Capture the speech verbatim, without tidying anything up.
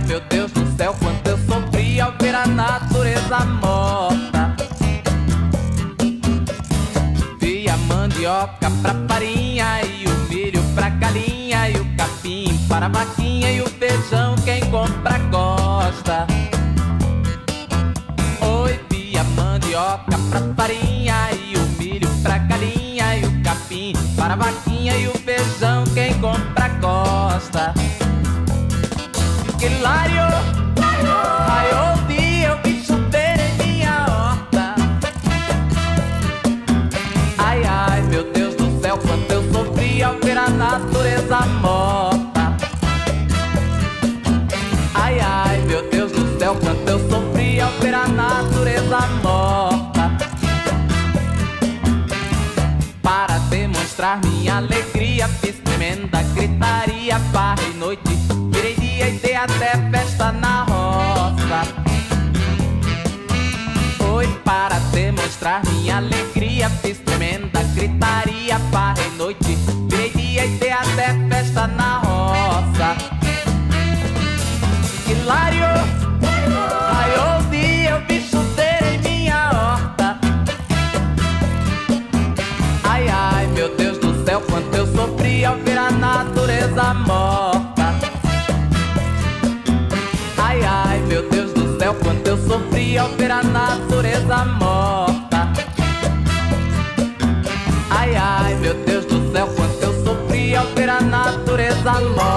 meu Deus do céu, quanto eu sofri ao ver a natureza morta. Vi a mandioca pra farinha e o milho pra galinha e o capim para a vaquinha e o feijão quem compra gosta. Oi, vi a mandioca pra farinha e o milho pra galinha e o capim para a vaquinha e o feijão quem compra gosta. Que hilário! Raiou o dia, eu vi chover em minha horta. Ai, ai, meu Deus do céu, quanto eu sofri ao ver a natureza morta. Ai, ai, meu Deus do céu, quanto eu sofri ao ver a natureza morta. Para demonstrar minha alegria, fiz tremenda gritaria, farra e noite, virei dia e dei até festa na roça. Foi para demonstrar minha alegria, fiz tremenda gritaria, farra e noite, virei dia e dei até festa na roça. Hilário! Raiou o dia, eu vi chover em minha horta. Ai, ai, meu Deus do céu, quanto eu sofri ao ver a natureza morta. Ai, ai, meu Deus do céu, quanto eu sofri ao ver a natureza morta. Ai, ai, meu Deus do céu, quanto eu sofri ao ver a natureza morta.